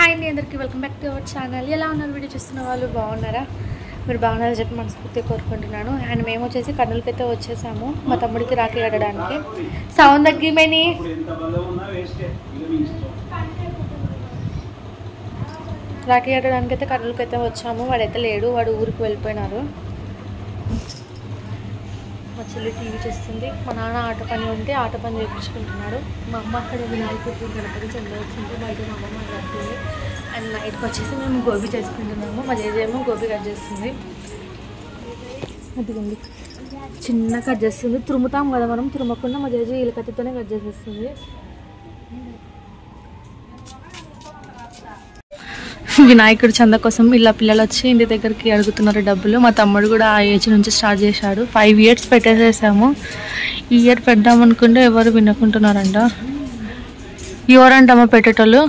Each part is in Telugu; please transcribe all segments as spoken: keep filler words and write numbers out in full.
హాయ్ అండి అందరికీ welcome back to our channel. ఎలా ఉన్నారు? వీడియో చూస్తున్న వాళ్ళు బాగున్నారా? మీరు బాగున్నారని చెప్పి మనస్ఫూర్తిగా కోరుకుంటున్నాను. అండ్ మేము వచ్చేసి కర్నూలుకి అయితే వచ్చేసాము మా తమ్ముడికి రాఖీ కట్టడానికి. సౌండ్ తగ్గిమని రాఖీ కట్టడానికి అయితే కర్నూలుకి అయితే వచ్చాము. వాడైతే లేడు, వాడు ఊరికి వెళ్ళిపోయినారు. మా చెల్లి టీవీ చేస్తుంది, మా నాన్న ఆట పని ఉంటే ఆట పని చేయించుకుంటున్నాడు. మా అమ్మ అక్కడ వినాయకుడికి గణపతి చెంద వచ్చింది, బయట మా అమ్మ కడుతుంది. అండ్ నైట్కి వచ్చేసి మేము గోబీ చేసుకుంటున్నాము. మా జేజే ఏమో గోబీ కట్ చేస్తుంది. అదిగోండి చిన్న కట్ చేస్తుంది. తురుముతాం కదా మనం, తురుమకుండా మా జేజే వీళ్ళ కత్తితోనే కట్ చేసేస్తుంది. వినాయకుడి చంద కోసం ఇలా పిల్లలు వచ్చి ఇంటి దగ్గరికి అడుగుతున్నారు డబ్బులు. మా తమ్ముడు కూడా ఆ ఏజ్ నుంచి స్టార్ట్ చేశాడు. ఫైవ్ ఇయర్స్ పెట్టేసేసాము. ఈ ఇయర్ పెడదామనుకుంటే ఎవరు వినుకుంటున్నారంట. ఎవరంటమ్మా పెట్టేటోళ్ళు?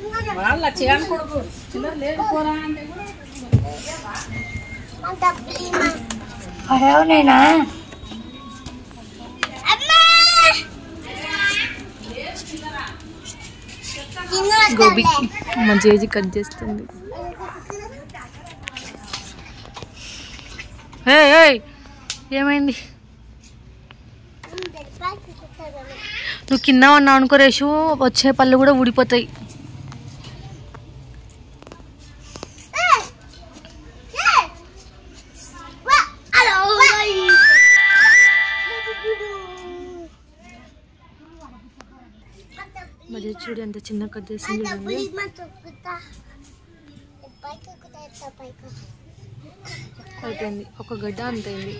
నేనా గోబీ మా జేజీ కట్ చేస్తుంది. ఏమైంది? నువ్వు కింద ఉన్నావు అనుకో రేషు, వచ్చే పళ్ళు కూడా ఊడిపోతాయి. మధ్య చూడు ఎంత చిన్న కట్ చేసింది. అయిపోయింది, ఒక గడ్డ అంతైంది.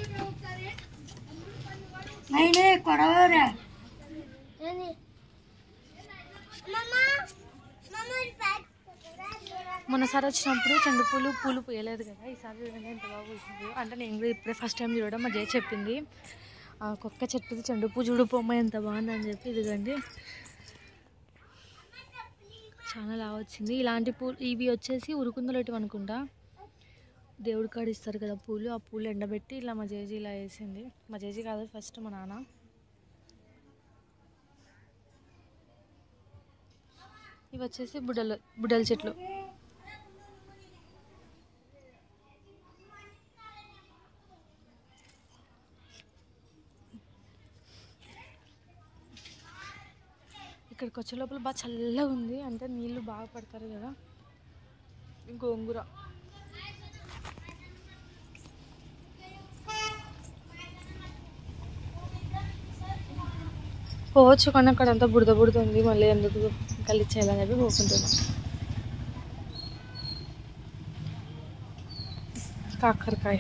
మొన్నసారి వచ్చినప్పుడు చెండు పూలు పూలు పోయలేదు కదా, ఈసారి ఎంత బాగా పూసింది. అంటే నేను కూడా ఇప్పుడే ఫస్ట్ టైం చూడడం. మా జయ చెప్పింది ఒక్క చెట్టుది చెండు పూ చూడు పొమ్మ ఎంత బాగుందని చెప్పి. ఇదిగండి చాలా లాగా వచ్చింది. ఇలాంటి పూలు ఇవి వచ్చేసి ఉరుకుందలటివి అనుకుంటా, దేవుడి కాడ ఇస్తారు కదా పూలు. ఆ పూలు ఎండబెట్టి ఇలా మా జేజీ ఇలా వేసింది. మా జేజీ కాదు, ఫస్ట్ మా నాన్న. ఇవి వచ్చేసి బుడ్డలు బుడ్డల చెట్లు. ఇక్కడికి వచ్చే లోపల బాగా చల్లగా ఉంది, అంటే నీళ్ళు బాగా పడతారు కదా. గోంగూర పోవచ్చు కానీ అక్కడ అంతా బుడద బుడద ఉంది, మళ్ళీ ఎందుకు కలిచేయాలని చెప్పి పోకుంటున్నాం. కాకరకాయ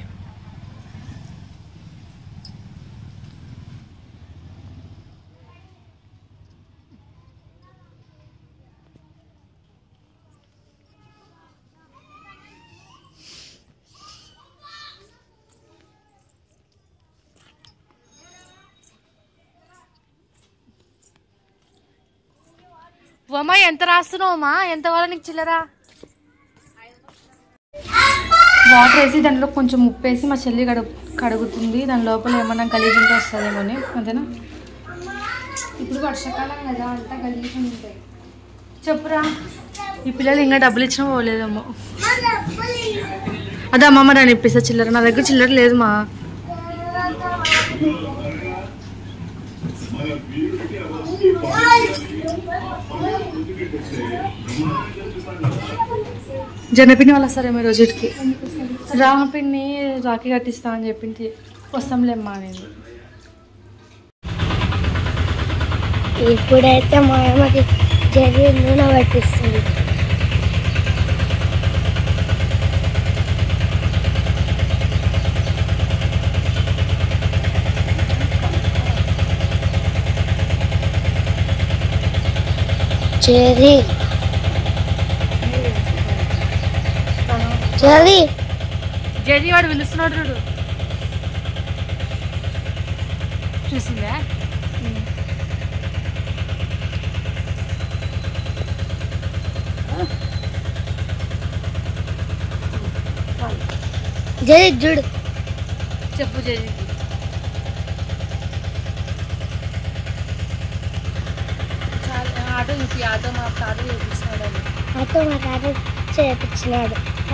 అమ్మా. ఎంత రాస్తున్నావు అమ్మా? ఎంత వాళ్ళ నీకు చిల్లరా? వాటర్ వేసి దాంట్లో కొంచెం ఉప్పు వేసి మా చెల్లి కడు కడుగుతుంది. దాని లోపల ఏమన్నా గలీజుంటే వస్తుందేమో అని, అంతేనా? ఇప్పుడు వర్షాకాలం కదా, అంతా గలీజు ఉంటాయి. చెప్పురా. ఈ పిల్లలు ఇంకా డబ్బులు ఇచ్చినా పోలేదమ్మో. అదే అమ్మమ్మ రాని ఇప్పిస్తా చిల్లర. నా దగ్గర చిల్లర లేదు మా. జనపిన్ని వాళ్ళు వస్తారేమో ఈ రోజుకి. రామపిన్ని రాఖీ కట్టిస్తా అని చెప్పింది. వస్తాంలేమ్మా అనేది. ఇప్పుడైతే మా అమ్మకి జరి నూనె పట్టిస్తుంది. చెరి చెరి జరి వాడు పిలుస్తున్నాడు చూడు. చూసిందా? జరి చూడు. చెప్పు జరి. ఆటో చూపి, ఆటో మా తాత చూపిస్తున్నాడు. మొత్తం మా తాత చేపించినాడు.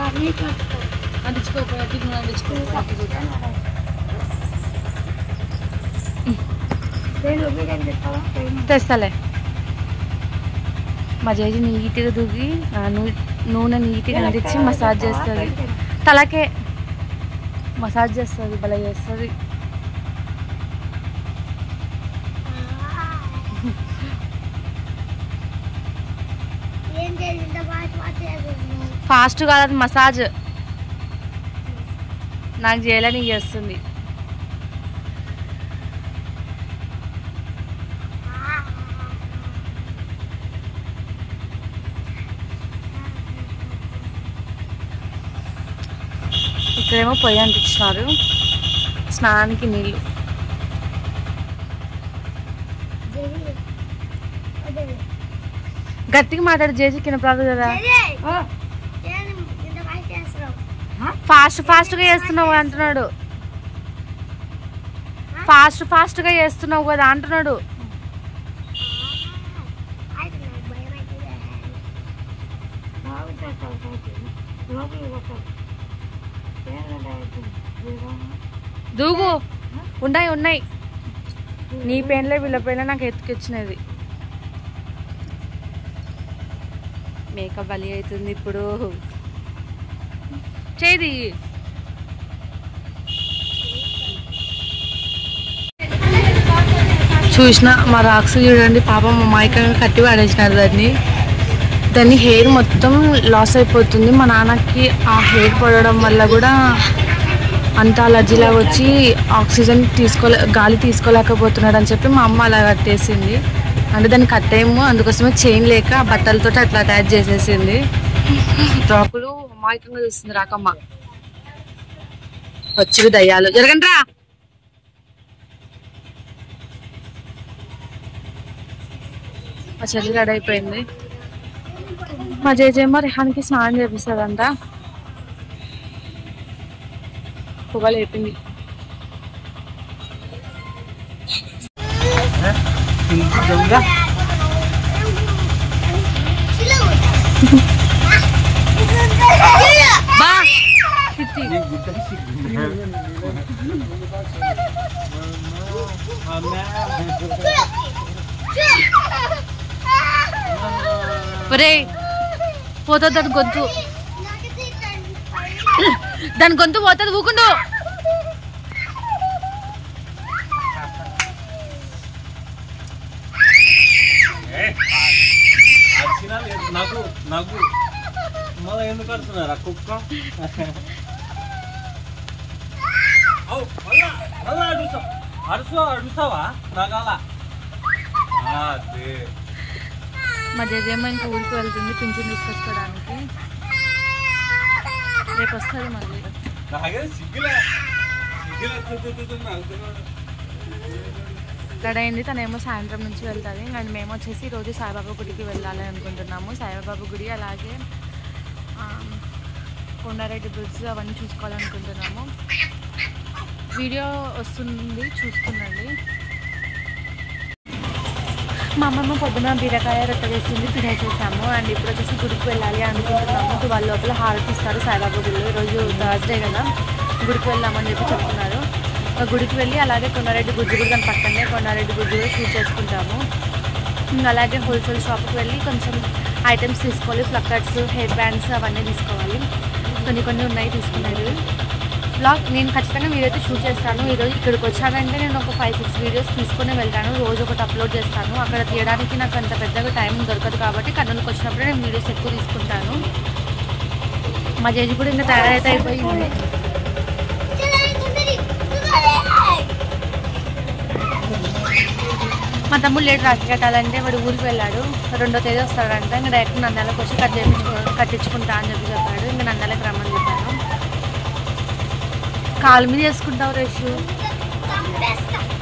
తెస్తలే. మా జేజీ నీట్గా దూకి నూనె నీట్గా అందించి మసాజ్ చేస్తుంది. తలకే మసాజ్ చేస్తుంది, భలే చేస్తుంది. ఫాస్ట్ కాదు, అది మసాజ్. నాకు చేయాలని చేస్తుంది. ఇక్కడేమో పొయ్యి అంటించినారు, స్నానానికి నీళ్ళు. గట్టిగా మాట్లాడు జేజీ, కింద ప్రాబ్లం కదా. ఫాస్ట్ ఫాస్ట్గా చేస్తున్నావు అంటున్నాడు. ఫాస్ట్ ఫాస్ట్గా చేస్తున్నావు కదా అంటున్నాడు. దూగు. ఉన్నాయి ఉన్నాయి నీ పెయిన్లే వీళ్ళ పెయిన్లే నాకు ఎత్తుకొచ్చినది. మేకప్ బలి అవుతుంది ఇప్పుడు. చేది చూసిన మా రాక్స్ చూడండి, పాపం అమాయకంగా కట్టి పడేసినారు దాన్ని. దాన్ని హెయిర్ మొత్తం లాస్ అయిపోతుంది. మా నాన్నకి ఆ హెయిర్ పడడం వల్ల కూడా అంత అలర్జీలా వచ్చి ఆక్సిజన్ తీసుకోలే గాలి తీసుకోలేకపోతున్నాడు అని చెప్పి మా అమ్మ అలా కట్టేసింది. అంటే దాన్ని కట్టేయము, అందుకోసమే చైన్ లేక ఆ బట్టలతో అట్లా అటాచ్ చేసేసింది. రాకులు అమాయకంగా చూస్తుంది రాకమ్మ. వచ్చి దయ్యాలు జరగండి రా. మా చెల్లి రెడీ అయిపోయింది. మా జేజేమో రిహాన్కి స్నానం చేపిస్తుందంట. పొగలు అయిపోయింది. ఒరే పోతుంది దాని గొంతు, దాని గొంతు పోతుంది. ఊకుండు. నాకు నాకు మళ్ళీ ఎందుకు అడుస్తున్నారు ఆ కుక్క? అడుసా అడుసావా నాకాల. మా జేజేమో ఇంకా ఊరికి వెళ్తుంది పింఛన్ తీసుకొచ్చుకోవడానికి. రేపు వస్తుంది మళ్ళీ. ఇక్కడ అయింది. తనేమో సాయంత్రం నుంచి వెళ్తుంది. అండ్ మేము వచ్చేసి ఈరోజు సాయిబాబా గుడికి వెళ్ళాలి అనుకుంటున్నాము. సాయిబాబా గుడి అలాగే కొండారెడ్డి బ్రిడ్జ్ అవన్నీ చూసుకోవాలనుకుంటున్నాము. వీడియో వస్తుంది చూస్తుండండి. మా అమ్మమ్మ పొద్దున బీరకాయ రొట్టె వేసింది, తినేసేసాము. అండ్ ఇప్పుడు వచ్చేసి గుడికి వెళ్ళాలి అనుకుంటున్నాము. ట్వెల్వ్ లోపల హారతి ఇస్తారు సాయిబాబా గుడిలో. ఈరోజు థర్స్డే కదా, గుడికి వెళ్దామని చెప్పి చెప్తున్నారు. గుడికి వెళ్ళి అలాగే కొండారెడ్డి గుజ్జు కూడా దాని పక్కనే కొండారెడ్డి గుజ్జు కూడా షూట్ చేసుకుంటాము. ఇంకా అలాగే హోల్సేల్ షాప్కి వెళ్ళి కొంచెం ఐటమ్స్ తీసుకోవాలి. ఫ్లక్కర్స్, హెయిర్ బ్యాండ్స్ అవన్నీ తీసుకోవాలి. కొన్ని కొన్ని ఉన్నాయి తీసుకునేవి. బ్లాగ్ నేను ఖచ్చితంగా వీడియో అయితే షూట్ చేస్తాను. ఈరోజు ఇక్కడికి వచ్చానంటే నేను ఒక ఫైవ్ సిక్స్ వీడియోస్ తీసుకుని వెళ్తాను. రోజు ఒకటి అప్లోడ్ చేస్తాను. అక్కడ తీయడానికి నాకు అంత పెద్దగా టైం దొరకదు కాబట్టి కర్నూలుకి వచ్చినప్పుడే నేను వీడియోస్ ఎక్కువ తీసుకుంటాను. మా జేజీ కూడా ఇంకా తయారైతే అయిపోయింది. మా తమ్ముడు లేట్ రాఖీ కట్టాలంటే వాడు ఊరికి వెళ్ళాడు. రెండో తేదీ వస్తాడంట. ఇంకా డైరెక్ట్ నంద్యాలకు వచ్చి కట్ చేయించుకో కట్టించుకుంటా అని చెప్పి చెప్పాడు. ఇంకా నంద్యాలకు రమ్మని చెప్పాను. కాలు మీద చేసుకుంటావు రేషు.